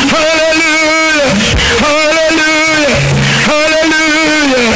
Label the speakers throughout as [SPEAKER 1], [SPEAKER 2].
[SPEAKER 1] hallelujah, hallelujah, hallelujah.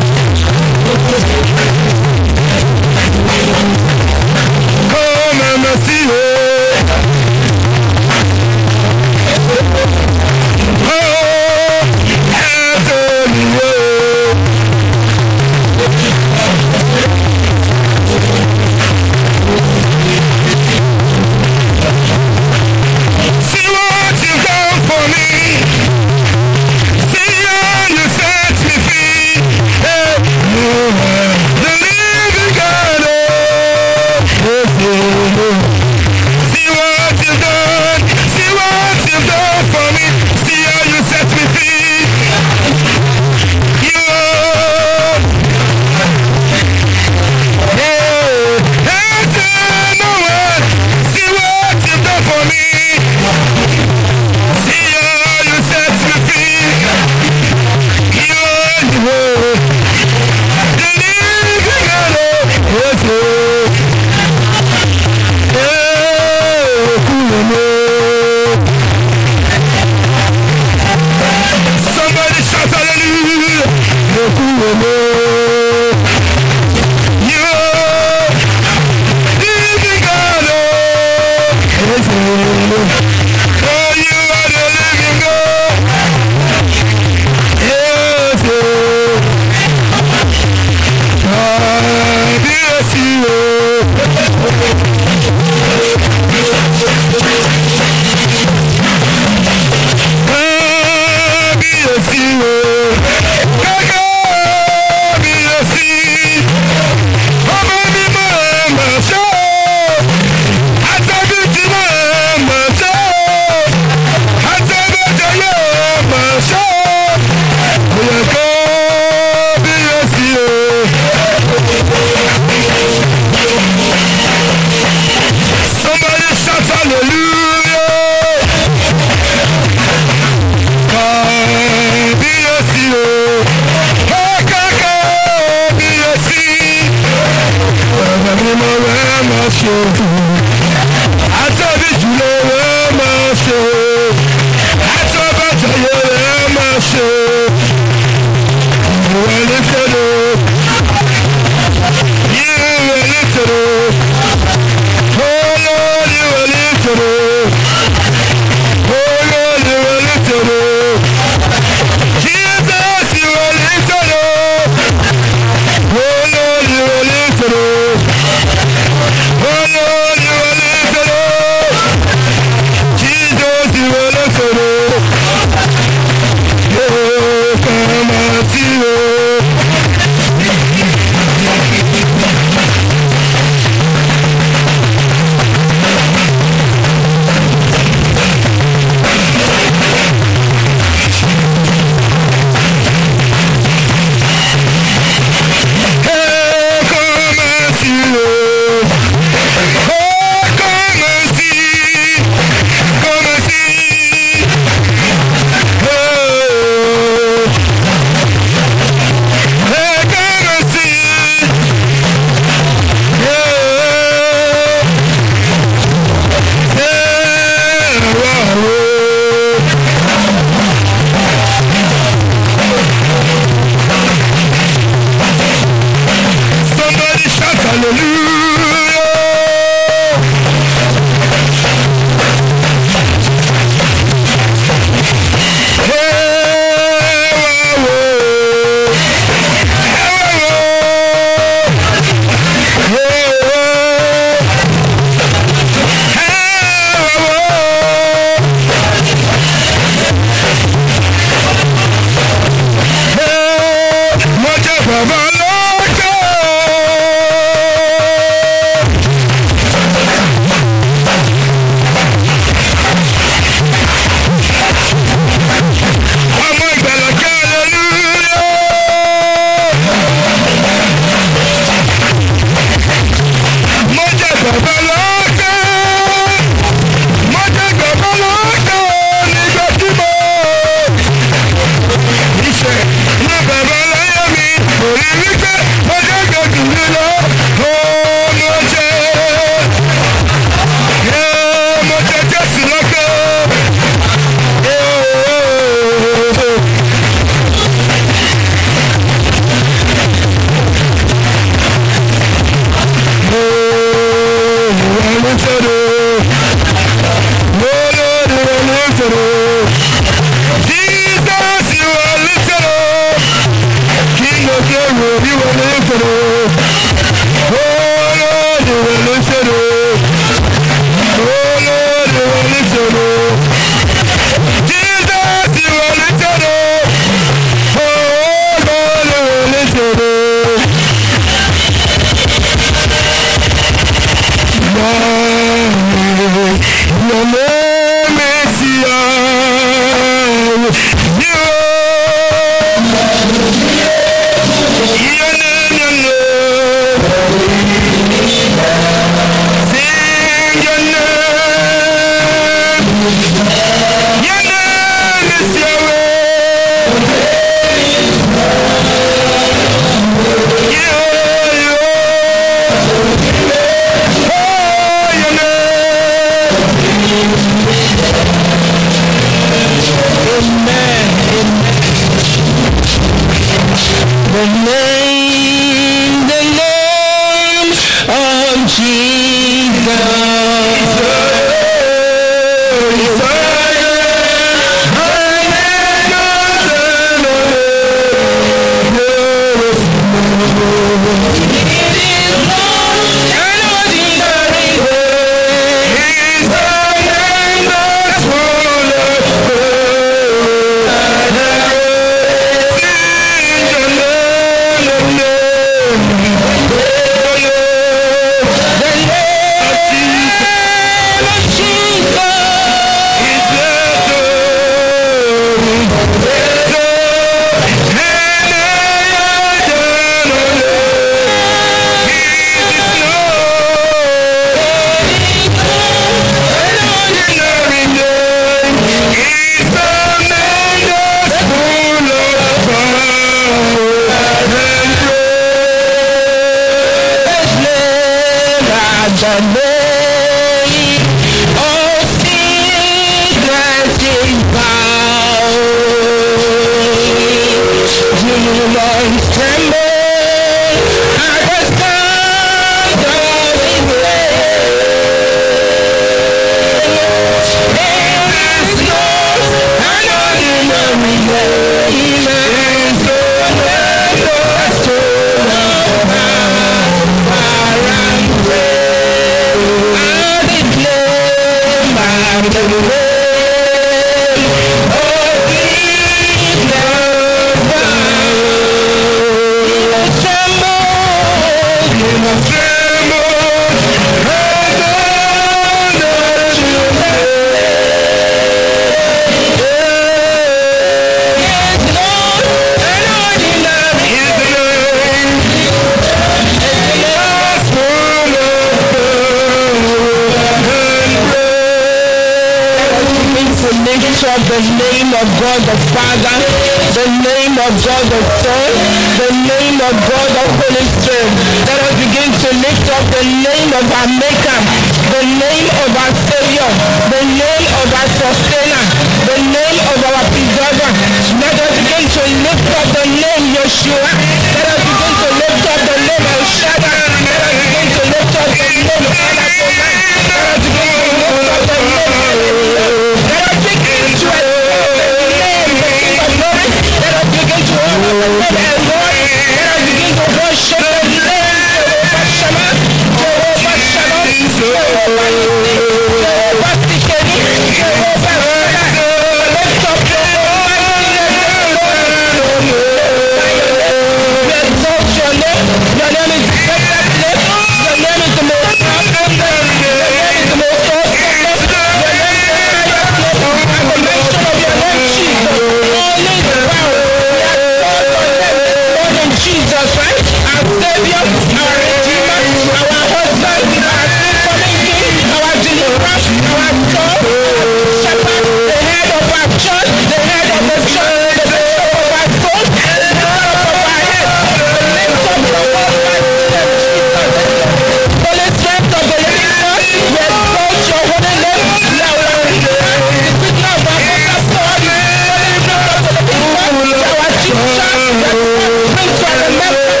[SPEAKER 2] up the name of God the Father, the name of God the Son, the name of God the Holy Spirit. Let us begin to lift up the name of our Maker, the name of our Savior, the name of our Sustainer, the name of our Preserver. Let us begin to lift up the name Yeshua. Let us begin to lift up the name of Shaddai. Let us begin to lift up the name of Adonai. Let us begin to lift up the name of let us begin to the name, the King of Glory. Let us begin to honor the name of Lord. Let us begin to worship the name Jehovah Shammah, Jehovah Shalom, Jehovah Nissi, Jehovah Tikeni, Jehovah Rada. Lift up your almighty name, Lord. We exalt your name. Your name is the greatest name. Your name is the most powerful name. Your name is the most awesome name. Your name is the highest name. And the mention of your name, Jesus, all is power. We exalt your name this morning, Jesus, right? Our Savior, our Redeemer, our husband, our incoming King, our deliverer, our God, our shepherd, the head of our church, the head of the church, the bishop of our soul, and the head of our head. The lift up the almighty name, Jesus. Holy strength of the living God, we exalt your holy name. We are our Redeemer, the King of our mother's God, the lift up of the living God, our teacher, the brings to our remembrance.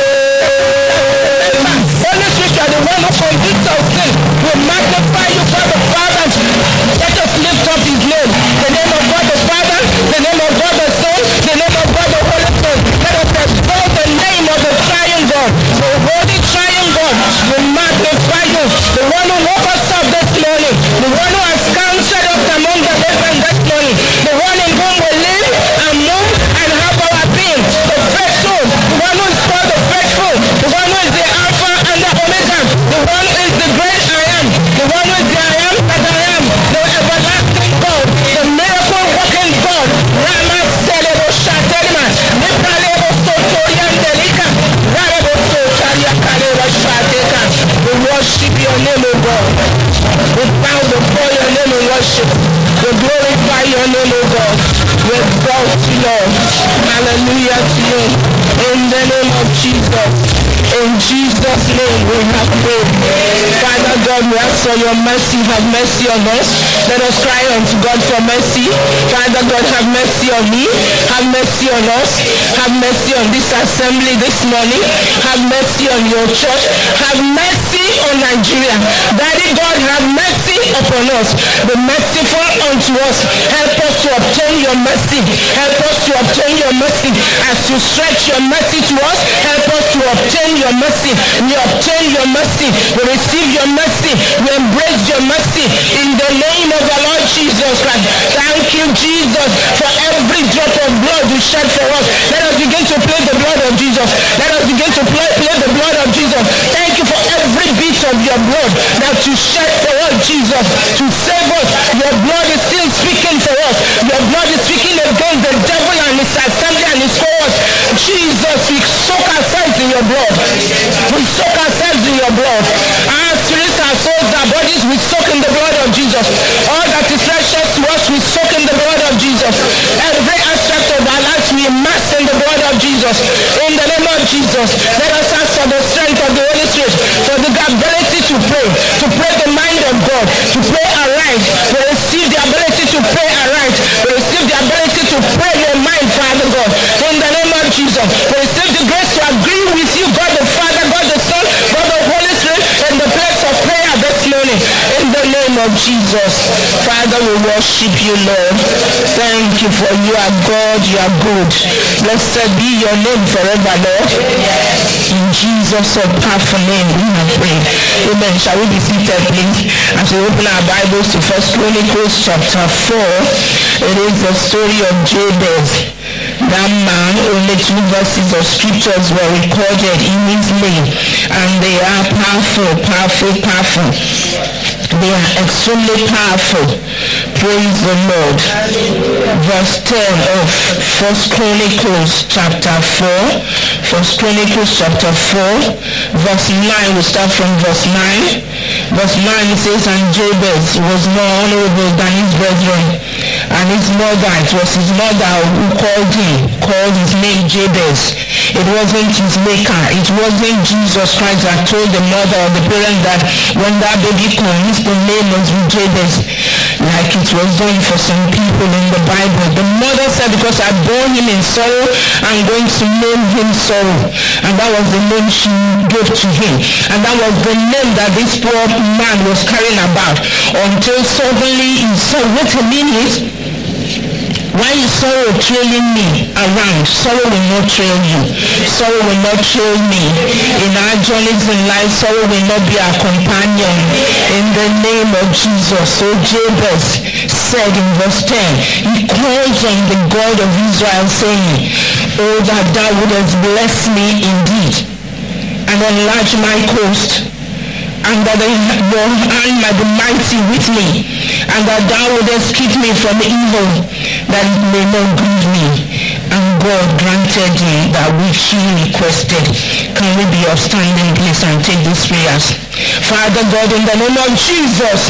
[SPEAKER 2] Holy Spirit, you are the one who convicts of sin. We magnify you, God the Father. Let us lift up his name. The name of God the Father, the name of God the Son, the name of God the Holy Spirit. Let us exalt the name of the Triune God, the Holy Triune God. We magnify you, the one who woke us up this morning, the one who has counted us among the living this morning, the one in whom we live and move and have our being, the faithful, the one who is called the faithful, the one who is the Alpha and the Omega, the one who is the great I am, the one who is the I am that I am, the everlasting God, the miracle working God. Rama Selebo Shaterima, Nikalebo Sotorian Delika, Rarebo Sotaria Kaleva Shateka. We worship your name, O God. We bow before your name in worship. We glorify your name, O God. We exalt you, Lord. Hallelujah to you. In the name of Jesus. In Jesus' name we have prayed. Father God, we ask for your mercy. Have mercy on us. Let us cry unto God for mercy. Father God, have mercy on me. Have mercy on us. Have mercy on this assembly this morning. Have mercy on your church. Have mercy on Nigeria. Daddy God, have mercy upon us. Be merciful unto us. Help us to obtain your mercy. Help us to obtain your mercy. As you stretch your mercy to us, help us to obtain your mercy. We obtain your mercy. We receive your mercy. We embrace your mercy in the name of the Lord Jesus Christ. Thank you, Jesus, for every drop of blood you shed for us. Let us begin to play the blood of Jesus. Let us begin to play the blood of Jesus. Thank you for every bit of your blood that you shed for us, Jesus, to save us. Your blood is still speaking for us. Your blood is speaking against the devil and his assembly and his followers. Jesus, we soak ourselves in your blood. We soak ourselves in your blood. Our spirits, our souls, our bodies, we soak in the blood of Jesus. All that is precious to us, we soak in the blood of Jesus. Every aspect of our lives, we immerse in the blood of Jesus. In the name of Jesus, let us ask for the strength of the Holy Spirit, for the ability to pray the mind of God, to pray aright. We receive the ability to pray aright. We receive the ability to pray your mind, Father God. In the name of Jesus, we receive the grace to agree with you, God the Father, God the Son, God the Holy Spirit, in the place of prayer this morning. In the name of Jesus, Father, we worship you, Lord. Thank you for you are God, you are good. Blessed be your name forever, Lord. In Jesus' powerful name we have prayed. Amen. Shall we be seated, please? As we open our Bibles to 1 Chronicles chapter 4, it is the story of Jabez. That man, only 2 verses of scriptures were recorded in his name, and they are powerful. They are extremely powerful. Praise the Lord. Verse 10 of 1 Chronicles chapter 4. 1 Chronicles chapter 4, verse 9. We start from verse 9. Verse 9 it says, and Jabez was more honorable than his brethren, and And his mother, it was his mother who called his name Jabez. It wasn't his maker. It wasn't Jesus Christ that told the mother or the parent that when that baby comes, the name must be Jabez, like it was done for some people in the Bible. The mother said, because I bore him in sorrow, I'm going to name him sorrow. And that was the name she gave to him. And that was the name that this poor man was carrying about until suddenly he saw, wait a minute, why is sorrow trailing me around? Sorrow will not trail you. Sorrow will not trail me. In our journeys in life, sorrow will not be our companion. In the name of Jesus. So Jabez said in verse 10, he calls on the God of Israel saying, oh, that thou wouldest bless me indeed and enlarge my coast, and that your hand might be mighty with me, and that thou wouldest keep me from evil, that it may not grieve me. And God granted him that which he requested. Can we be upstanding, please, and take these prayers? Father God, in the name of Jesus,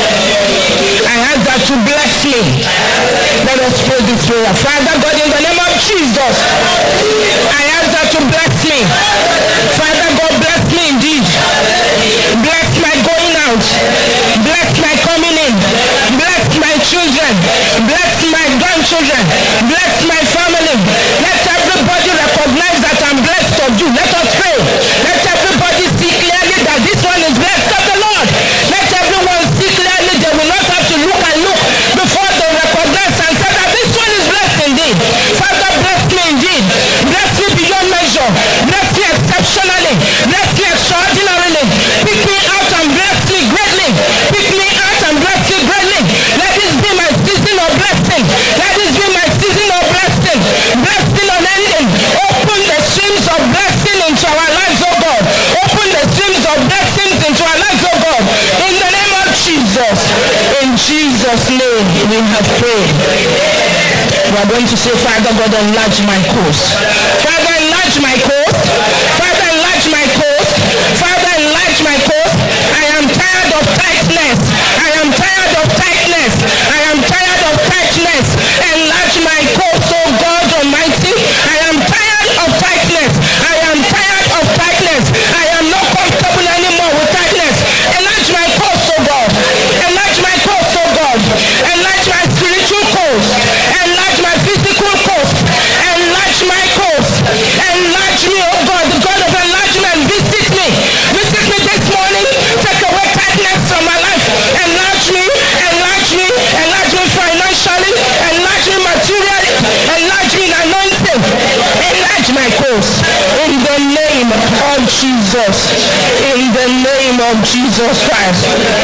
[SPEAKER 2] I ask that you bless me. Let us pray this prayer. Father God, in the name of Jesus, I ask that you bless me. Father God, bless me indeed. Bless my going out. Bless my coming in. Bless my children. Bless my grandchildren. Bless my family. Let everybody recognize that I'm blessed of you. Let us pray. Let everybody see clearly that this one is blessed of the Lord. Let everyone see clearly. They will not have to look and look before they recognize and say that this one is blessed indeed. Father, bless me indeed. Bless me beyond measure. Bless me exceptionally. Bless me extraordinarily. Pick me out and bless me greatly. Pick me out and bless me greatly. Let this be my season of blessing. Let this be my season of blessing. Blessing unending. Open the streams of blessing into our lives, oh God. Open the streams of blessings into our lives, oh God. In the name of Jesus. In Jesus' name we have prayed. We are going to say, Father God, enlarge my coast. Father, enlarge my coast. Father, enlarge my coast. Father, enlarge my coast. I am tired of tightness. I am tired of tightness. I am tired of tightness. Enlarge my coast, oh God Almighty. I am tired of tightness. I am tired of tightness. I am not comfortable anymore with tightness. Enlarge my coast, oh God. Enlarge my coast, oh God. Enlarge my spiritual coast. Enlarge my physical coast. Enlarge my coast. Enlarge me, oh God, the God of enlargement. Visit me. Visit me this morning. Take away tightness from my life. Enlarge me. Enlarge me. Enlarge me financially. Enlarge me materially. Enlarge me in anointing. Enlarge my coast. In the name of Jesus. In the name of Jesus Christ.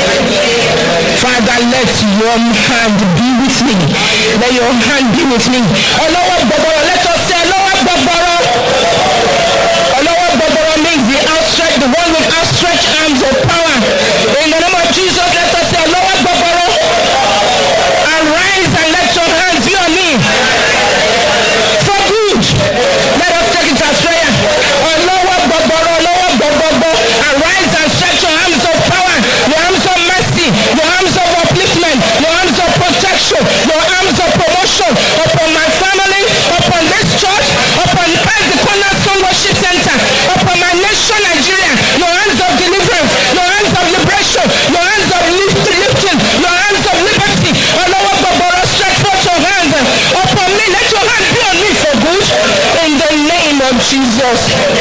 [SPEAKER 2] Father, let your hand be with me. Let your hand be with me. Let us say, Lord Babara. Lord Babara means the one with outstretched arms of power. In the name of Jesus, let us say, Lord Babara, arise and let your hands be on me. For good. Let us take it as prayer. Lord Babara, arise and stretch your arms of power, your arms of mercy, your arms of upliftment, your arms of protection, your arms of promotion upon my family, upon this church, upon the Cornerstone Worship Center, upon my nation Nigeria. Your hands of deliverance, your hands of liberation, your hands of lifting, your hands of liberty. Lord Babara, stretch forth your hands upon me. Let your hand be on me for good. In the name of Jesus.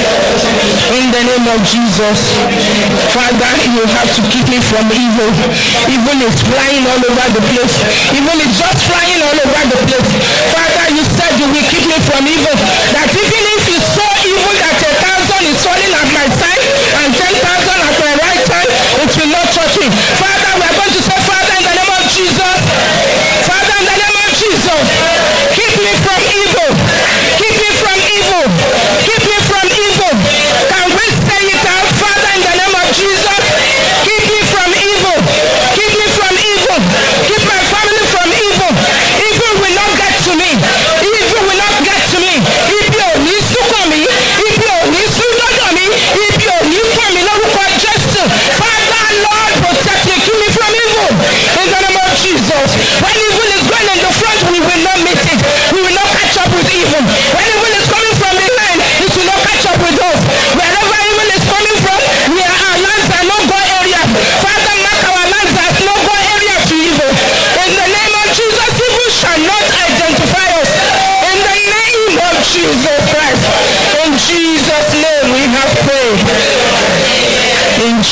[SPEAKER 2] In the name of Jesus. Father, you have to keep me from evil. Evil is flying all over the place. Evil is just flying all over the place. Father, you said you will keep me from evil. That even if you saw evil that 1,000 is falling at my side and 10,000 at my right hand, it will not touch me. Father, we are going to say, Father, in the name of Jesus. Father, in the name of Jesus. Keep me from evil. Keep me from evil. Keep me from evil. Can we say it out? Father, in the name of Jesus. Keep me from evil. Keep me from evil. Keep my family from evil. Evil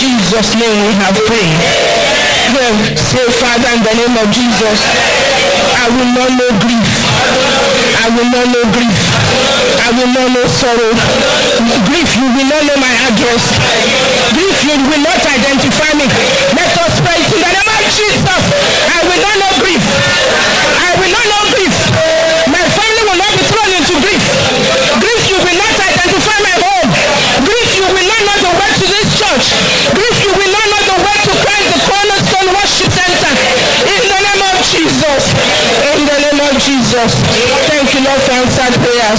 [SPEAKER 2] Jesus' name we have prayed. Say, Father, in the name of Jesus, I will not know grief. I will not know grief. I will not know sorrow. Grief, you will not know my address. Grief, you will not identify me. Let us pray in the name of Jesus. I will not know grief. I will not know grief. My family will not be thrown into grief. Grief, you will not identify my home. Grief, you will not know the way to this church. Grief, you will not know the way to Christ, the Cornerstone Worship Center. In the name of Jesus. In the name of Jesus. Thank you, Lord, for answered prayers.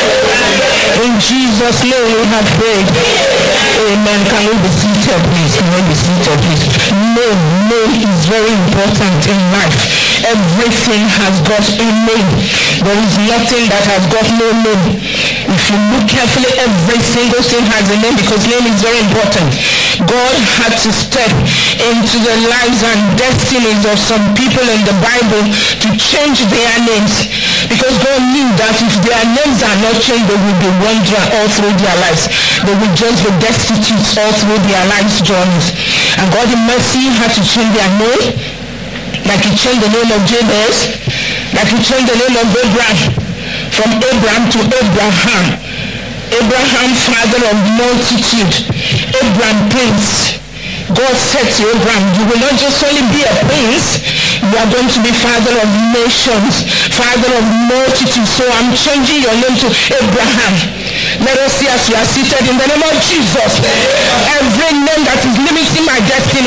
[SPEAKER 2] In Jesus' name we have prayed. Amen. Can we be seated, please? Can we be seated, please? Name is very important in life. Everything has got a name. There is nothing that has got no name. If you look carefully, every single thing has a name because name is very important. God had to step into the lives and destinies of some people in the Bible to change their names, because God knew that if their names are not changed, they will be wandering all through their lives. They will just be destitute all through their lives' journeys. And God in mercy had to change their name, like he changed the name of Jabez, like he changed the name of Abraham, from Abraham to Abraham. Abraham, father of multitude. Abraham, prince. God said to Abraham, you will not just only be a prince, you are going to be father of nations, father of multitudes. So I'm changing your name to Abraham. Let us see as we are seated in the name of Jesus. Every name that is limiting my destiny,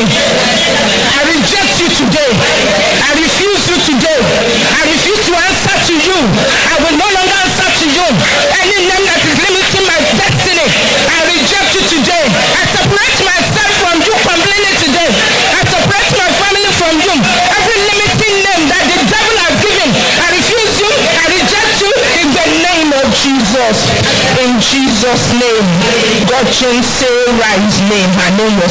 [SPEAKER 2] I reject you today. I refuse you today. I refuse to answer to you. I will no longer answer to you. Any name that is limiting my destiny, I reject you today. I separate myself from you completely today. I separate my family from you. Every limiting name that the devil has given, I refuse you. I reject you in the name of Jesus. In Jesus' name. God changed Sarah's name. Her name was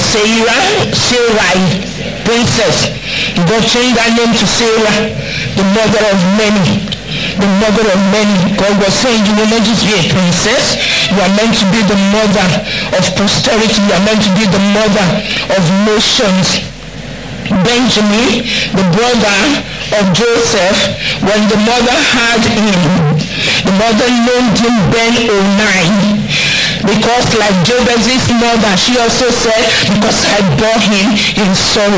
[SPEAKER 2] Sarai, princess. God changed her name to Sarah, the mother of many. The mother of many. God was saying, you will not just be a princess, you are meant to be the mother of posterity, you are meant to be the mother of nations. Benjamin, the brother of Joseph, when the mother had him, the mother named him Ben-Oni, because like Jabez's mother, she also said, because I bore him in sorrow.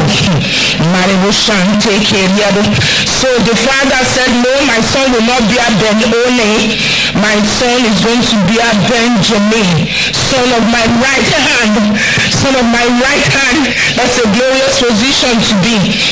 [SPEAKER 2] So the father said, no, my son will not be a Ben-Oni. My son is going to be a Benjamin, son of my right hand. Son of my right hand. That's a glorious position to be.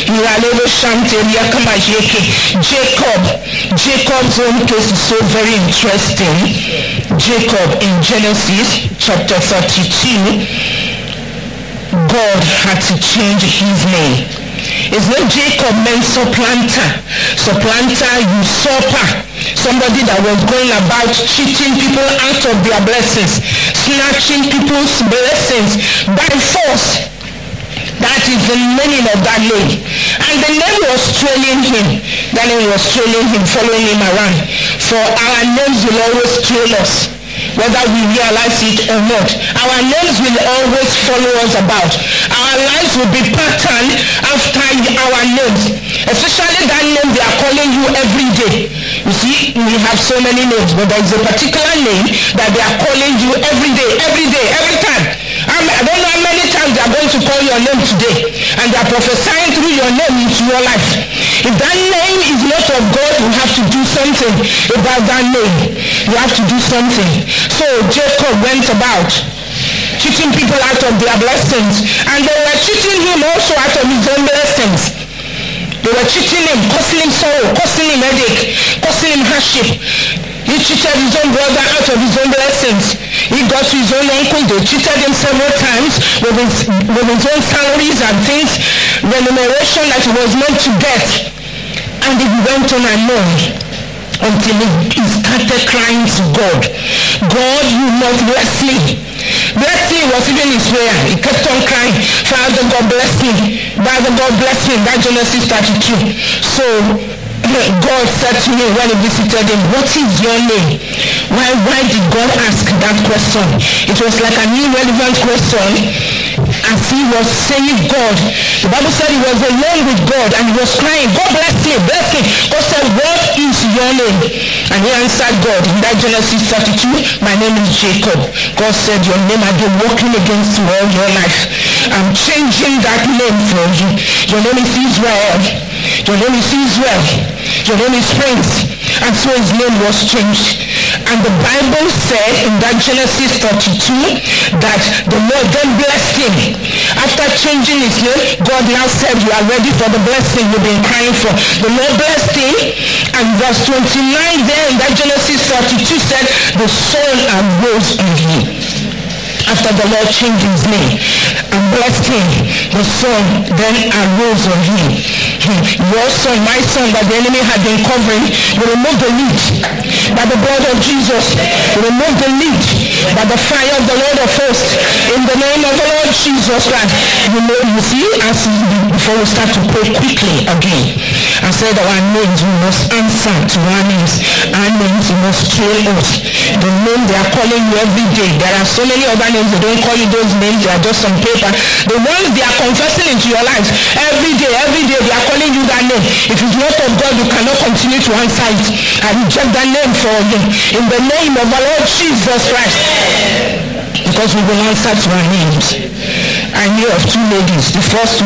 [SPEAKER 2] Jacob's own case is so very interesting. Jacob in Genesis chapter 32, God had to change his name. His name Jacob meant supplanter, usurper, somebody that was going about cheating people out of their blessings, snatching people's blessings by force. That is the meaning of that name. And the name was trailing him. That name was trailing him, following him around. For our names will always trail us, whether we realize it or not. Our names will always follow us about. Our lives will be patterned after our names. Especially that name they are calling you every day. You see, we have so many names, but there is a particular name that they are calling you every day, every time. I don't know how many times they are going to call your name today, and they are prophesying through your name into your life. If that name is not of God, you have to do something about that name. You have to do something. So Jacob went about cheating people out of their blessings, and they were cheating him also out of his own blessings. They were cheating him, causing him sorrow, causing him headache, causing him hardship. He cheated his own brother out of his own blessings. He got to his own uncle. They cheated him several times with his own salaries and things, remuneration that he was meant to get. And he went on and on until he started crying to God. God, you must bless me. Bless me was even his prayer. He kept on crying, Father God bless me. Father God bless me. That Genesis 32. So God said to me when he visited him, what is your name? Why did God ask that question? It was like an irrelevant question. as he was saying God. The Bible said he was alone with God and he was crying, God bless me, bless me. God said, what is your name? And he answered God in that Genesis 32, my name is Jacob. God said, your name I've been working against you all your life. I'm changing that name for you. Your name is Israel. Your name is Israel. Your name is Prince. And so his name was changed. And the Bible said in that Genesis 32 that the Lord then blessed him. After changing his name, God now said, you are ready for the blessing you've been crying for. The Lord blessed him. And verse 29 there in that Genesis 32 said, the sun arose on him. After the Lord changed his name and blessed him, the sun then arose on him. Your son, my son, that the enemy had been covering, will remove the lid by the blood of Jesus. Will remove the lid by the fire of the Lord of hosts. In the name of the Lord Jesus Christ. You see, as before we start to pray quickly again, I said our names, we must answer to our names. Our names, we must trail us. The name they are calling you every day. There are so many other names, they don't call you those names, they are just on paper. The ones they are confessing into your lives, every day they are calling you that name. If it's not of God, you cannot continue to answer it. I reject that name for you. In the name of our Lord Jesus Christ. Because we will answer to our names. I knew of two ladies. The first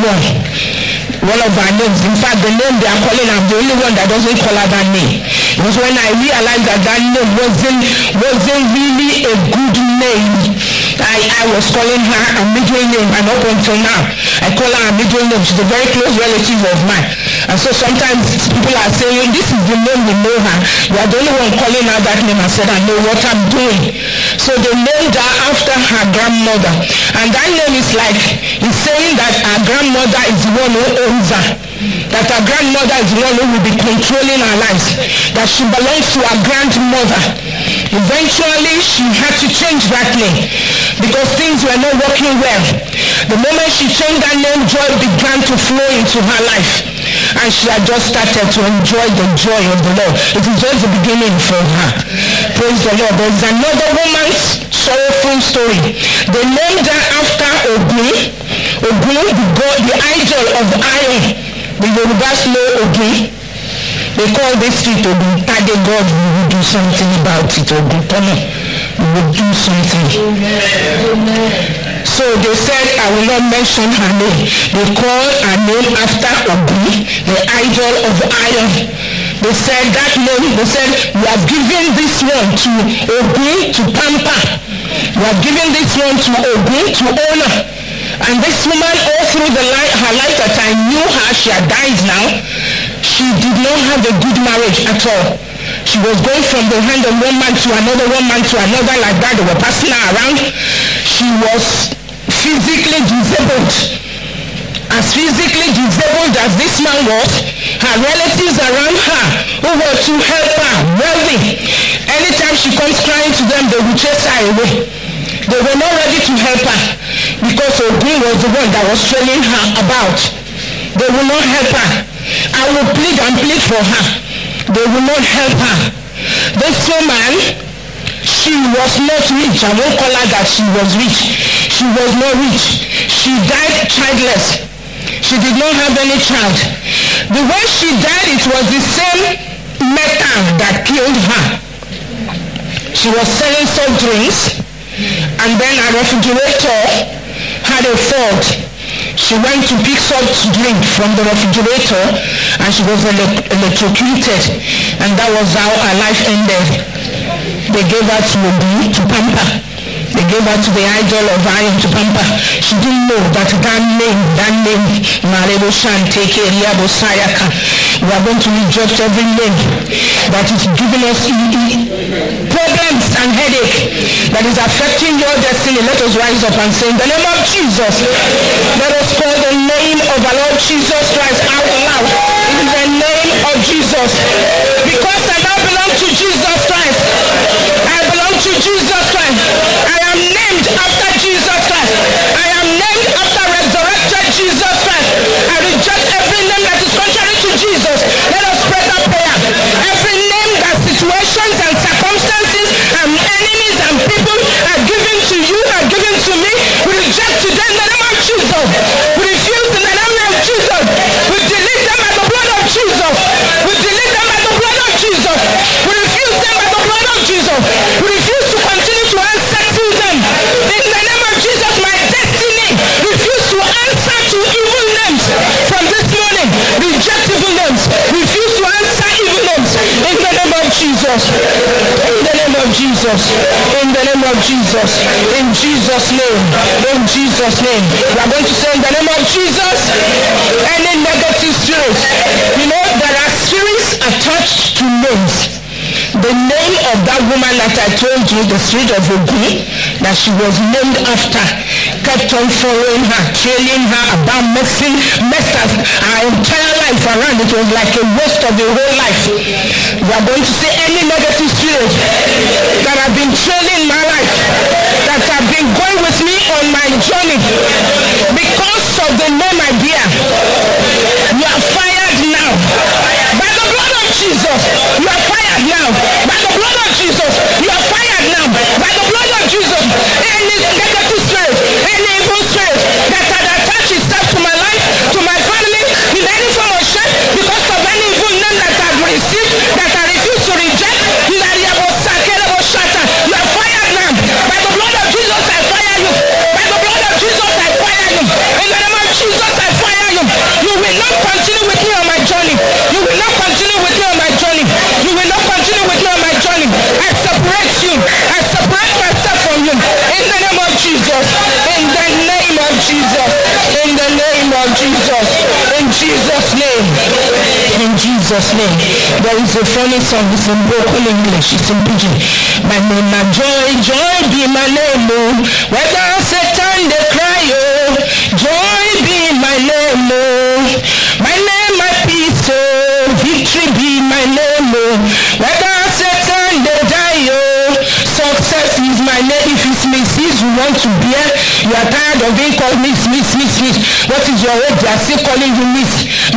[SPEAKER 2] one of our names, in fact the name they are calling, I'm the only one that doesn't call her that name. It was when I realized that that name wasn't really a good name. I was calling her a middle name, and up until now I call her a middle name. She's a very close relative of mine. And so sometimes people are saying, this is the name we know her. You are the only one calling her that name. I said, I know what I'm doing. So they named her after her grandmother. And that name is like, it's saying that her grandmother is the one who owns her. That her grandmother is the one who will be controlling her lives. That she belongs to her grandmother. Eventually, she had to change that name because things were not working well. The moment she changed that name, joy began to flow into her life. And she had just started to enjoy the joy of the Lord. It is just the beginning for her. Praise the Lord. There is another woman's sorrowful story. They named her after Ogun. Ogun, the idol of iron. The Yorubas know Ogun. They call this street Ogun. Tade God, we will do something about it. Ogun Tono, we will do something. So they said, I will not mention her name. They called her name after Ogun, the idol of iron. They said that name, they said, we have given this one to Ogun to pamper. We have given this one to Ogun to honor. And this woman, all through her life that I knew her, she had died now. She did not have a good marriage at all. She was going from the hand of one man to another like that. They were passing her around. She was physically disabled. As physically disabled as this man was, her relatives around her who were to help her, wealthy. Anytime she comes crying to them, they will chase her away. They were not ready to help her because Ogun was the one that was trailing her about. They will not help her. I will plead and plead for her. They will not help her. This woman, she was not rich. I won't call her that she was rich. She was not rich. She died childless. She did not have any child. The way she died, it was the same metal that killed her. She was selling soft drinks, and then her refrigerator had a fault. She went to pick soft drink from the refrigerator and she was electrocuted, and that was how her life ended. They gave her to Ogun to pamper. They gave her to the idol of iron to pamper. She didn't know that that name, Marebo Shanteke Riabo Sayaka, we are going to reject every name that is giving us problems and headache that is affecting your destiny. Let us rise up and say, in the name of Jesus, let us call the name of our Lord Jesus Christ out loud. In the name of Jesus. Because I now belong to Jesus Christ. I belong to Jesus Christ. I am named after Jesus Christ. I am named after resurrected Jesus Christ. I reject every name that is contrary to Jesus. Let us pray that prayer. Every name that situations and circumstances and enemies and people are given to you, are given to me, we reject today in the name of Jesus. In the name of Jesus. In the name of Jesus. In Jesus' name. In Jesus' name. We are going to say in the name of Jesus, any negative spirit. You know, there are spirits attached to names. The name of that woman that I told you, the spirit of Ogun, that she was named after, kept on following her, trailing her about, messed her entire life around. It was like a waste of the whole life. We are going to say any negative spirit that have been trailing my life, that have been going with me on my journey, because of the name I bear, you are fired now. By the blood of Jesus, you are fired now. By the blood of Jesus, you are fired now. By the blood of Jesus, any negative spirit, any evil spirit that had attached itself to my life, to my family, in any form of shape, because of any evil name that I have received, that I refuse to reject, you are fired now. By the blood of Jesus, I fire you. By the blood of Jesus, I fire you. In the name of Jesus, I fire you. You will not continue with me on my journey. You will not continue with me on my journey. You will not continue with me on my journey. I separate you. I separate myself from you. In the name of Jesus. In the name of Jesus. In the name of Jesus. In Jesus' name. In Jesus' name. There is a funny song. It's in broken English. It's in pidgin. My name is joy. Joy be my name. Oh. Whether Satan they cry. Oh. Joy be my name. Oh. My name my peace. Oh. Victory be my name. Oh. Whether Satan they die. Oh. Success is my name. If it's misses you want to bear, you are tired of being called miss. What is your age? They are still calling you miss.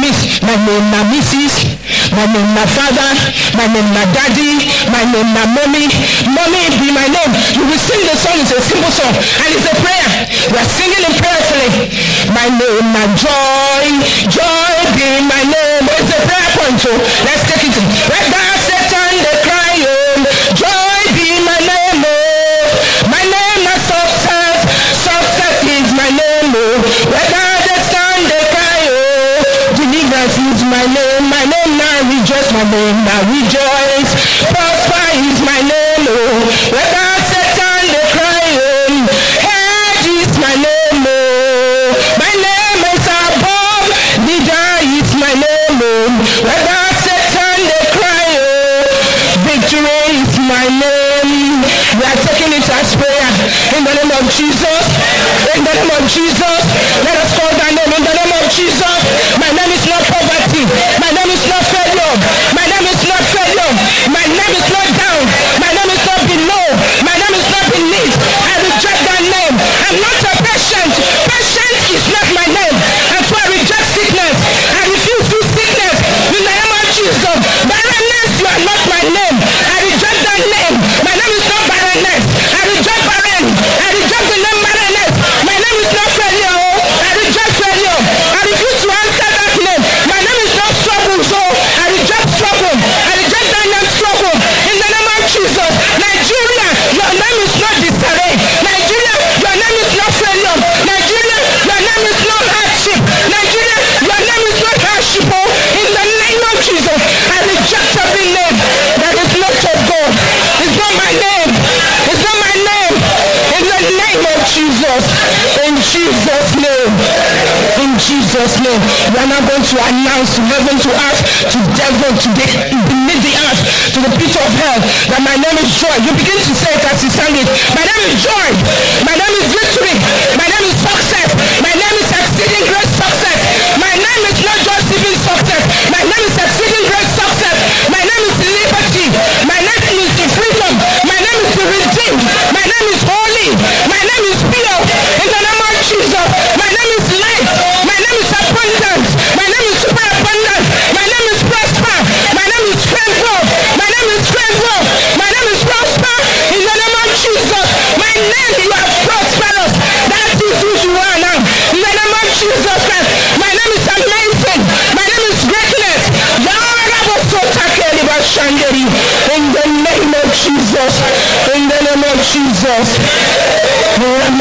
[SPEAKER 2] My name na Mrs. My name na father. My name na daddy. My name na mommy. Mommy be my name. You will sing the song. It's a simple song and it's a prayer. We are singing in prayerfully. My name na joy. Joy be my name. It's a prayer point. So let's take it in. Whether Satan they cry, oh, joy be my name. Oh. My name na success. Success is my name. Oh. Whether they stand they cry, oh, deliverance is my name. My name now rejoice. My name now rejoice. Prosper is my name. Oh. Whether Satan they cry, oh, head is my name. Oh. My name is above. Leader is my name. Oh. Whether Satan they cry, oh, victory is my name. We are taking it as prayer in the name of Jesus. In the name of Jesus, let us call thy name. In the name of Jesus, my name is not poverty. My name is not failure. My name is not failure. My name is not down. My name is not below. My name is not beneath. I reject that name. I'm not a patient. Patient is not my name. And so I reject sickness. I refuse to sickness. In the name of Jesus, barrenness, you are not my name. I reject that name. My name is not barrenness. I reject barren. I reject the name barrenness. My name is not failure. I reject failure. I refuse to answer that name. My name is not struggle. So I reject struggle. I reject that name struggle. In the name of Jesus. Nigeria, your name is not disarray. Nigeria, your name is not failure. Nigeria, your name is not hardship. Nigeria, your name is not hardship. In the name of Jesus, I reject every name that is not of God. It's not my name. It's not my name. In the name of Jesus. In Jesus' name. In Jesus' name. We are now going to announce to heaven, to earth, to devil, to beneath the earth, to the pit of hell, that my name is joy. You begin to say it as you sang it. My name is joy. My name is victory. My name is success. My name is exceeding great success. My name is not just even success. My name is exceeding great success. My name is liberty. My name is the freedom. My name is the redeemed. My name is holy. My name is pure. In the name of Jesus. My name is life. My name is abundant. My name is super abundant. My name is prosper. My name is favor. My name is favor. My name is prosper. In the name of Jesus. My name, you are prosperous. That is who you are now. In the name of Jesus Christ. My name is amazing. My name is greatness. In the name of Jesus. In the name of Jesus. In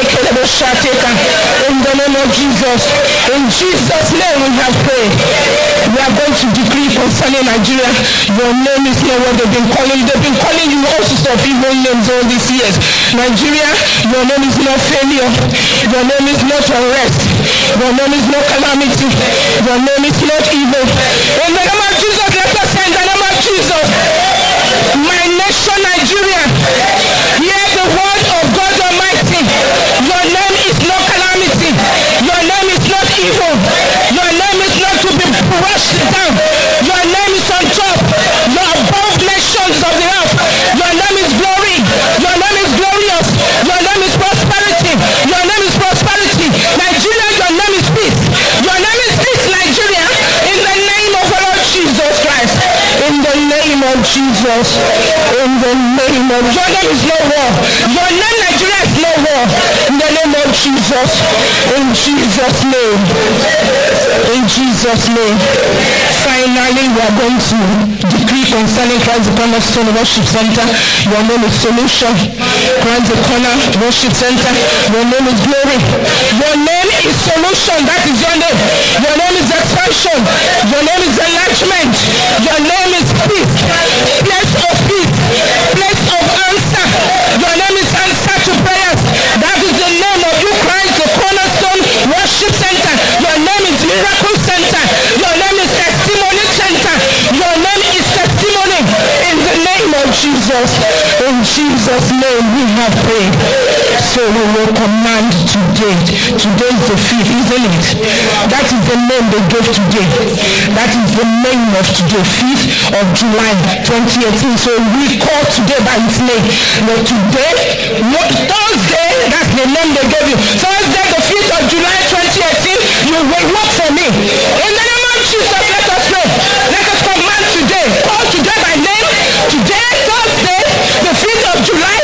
[SPEAKER 2] the name of Jesus. In Jesus' name we have prayed. We are going to decree concerning Nigeria. Your name is not what they've been calling you. They've been calling you all sorts of evil names all these years. Nigeria, your name is not failure. Your name is not unrest. Your name is not calamity. Your name is not evil. In the name of Jesus, let us say in the name of Jesus. My nation, Nigeria, hear the word of God Almighty. Your name is not calamity. Your name is not evil. Your name is not to be brushed down. Your name is on top. You're above nations of the earth. Your name is glory. Your name is glorious. Your name is prosperity. Your name is prosperity. Nigeria, your name is peace. Your name is peace, Nigeria. In the name of our Lord Jesus Christ. In the name of Jesus. In the name of your name is no war. Your name, Nigeria, is no war. In the name of Jesus. In Jesus' name. In Jesus' name. Finally, we are going to decree concerning Christ the Cornerstone Worship Center. Your name is Solution. Christ the Corner Worship Center. Your name is Glory. Your name is Solution. That is your name. Your name is Expansion. Your name is Enlargement. Your name is Peace. Place of peace. Place of answer. Your name is Answer to Prayers. That is the name of you, Christ the Cornerstone Worship Center. Your name is Miracle Center. Your name is Testimony Center. Your name is Testimony. In the name of Jesus. In Jesus' name we have prayed. So we will command today. Today is the 5th, isn't it? That is the name they gave today. That is the name of today, 5th of July 2018. So we call today by its name. But today, Thursday, that's the name they gave you. Thursday, the 5th of July 2018, you will work for me. In the name of Jesus, let us pray. Let us command today. Call today by name. Today, Thursday, the 5th of July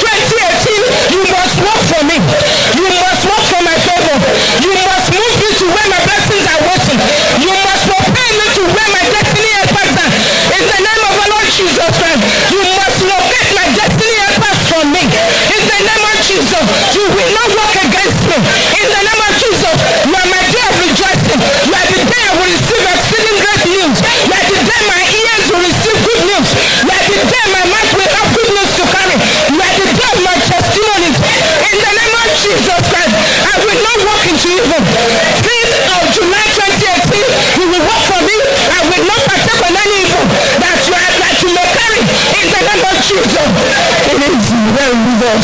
[SPEAKER 2] 2018, you must work for me. You must work for my favor. You must move me to where my blessings are waiting. You must prepare me to where my destiny is present. In the name of our Lord Jesus Christ, you must locate my destiny and pass from me. In the name of Jesus, you will not work against me. In the name of Jesus, you are my day of rejoicing. You are the day I will receive exceeding great news. You are the day my ears will receive good news. You are the day my mouth will have good news to carry. You are the day of my testimonies. In the name of Jesus Christ, I will not walk into evil. 5th of July 2018, you will work for me. I will not partake on any evil that you may carry. In the name of Jesus, it is well with us.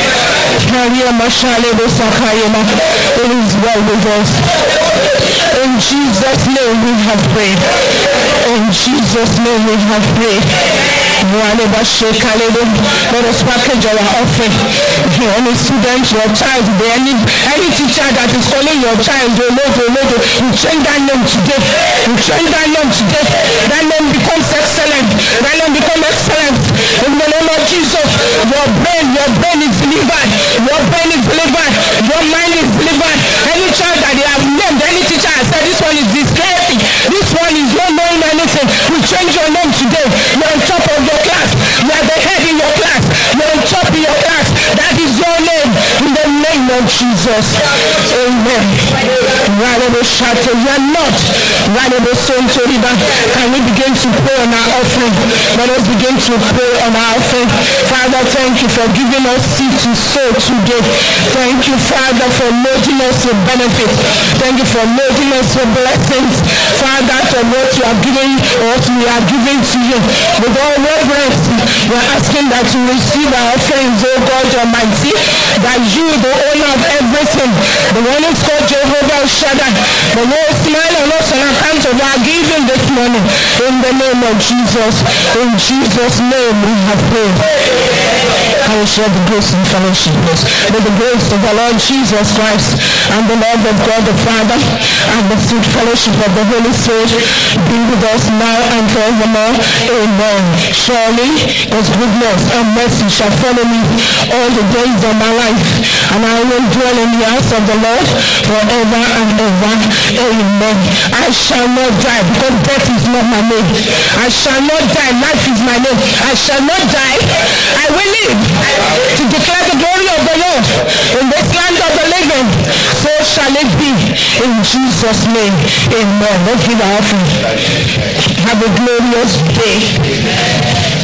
[SPEAKER 2] It is well with us. In Jesus' name we have prayed. In Jesus' name we have prayed. Let us package our offering. Any student, your child, any teacher that is calling your child, we change that name today. We change that name today. That name becomes excellent. That name becomes excellent. In the name of Jesus, your brain is delivered. Your brain is delivered. Your mind is delivered. Any child that they have named, any teacher has said this one is dyslexic, this one is not knowing anything, we change your name today. You're on top of your class. You are the head in your class. You're on top of your class. That is your name. In the name of Jesus. Amen. You are not. Can we begin to pray on our offering? Let us begin to pray on our offering. Father, thank you for giving us seed to sow today. Thank you, Father, for loading us with benefits. Thank you for loading us with blessings. Father, for what you are giving, what we are giving to you. With all reverence, we are asking that you receive our offerings, O God Almighty, that you, the owner of everything, the one who's called Jehovah Shaddai, the Lord smile on us on account of our giving this morning. In the name of Jesus, in Jesus' name we have prayed. I will share the grace and fellowship. May the grace of our Lord Jesus Christ, and the love of God the Father and the sweet fellowship of the Holy Spirit be with us now and forevermore. Amen. Surely His goodness and mercy shall follow me all the days of my life, and I will dwell in the house of the Lord forever and ever. Amen. I shall not die, because death is not my name. I shall not die. Life is my name. I shall not die. I will live to declare the glory of the Lord in this land of the living. So shall it be in Jesus' name. Amen. Let's give our offering. Have a glorious day.